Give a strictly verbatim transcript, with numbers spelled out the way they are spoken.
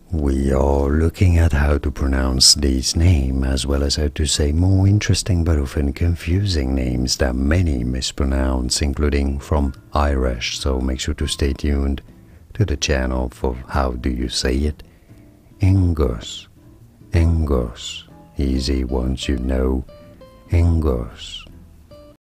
We are looking at how to pronounce this name, as well as how to say more interesting but often confusing names that many mispronounce, including from Irish, so make sure to stay tuned to the channel for how do you say it. Aonghus, Aonghus, easy once you know. Aonghus.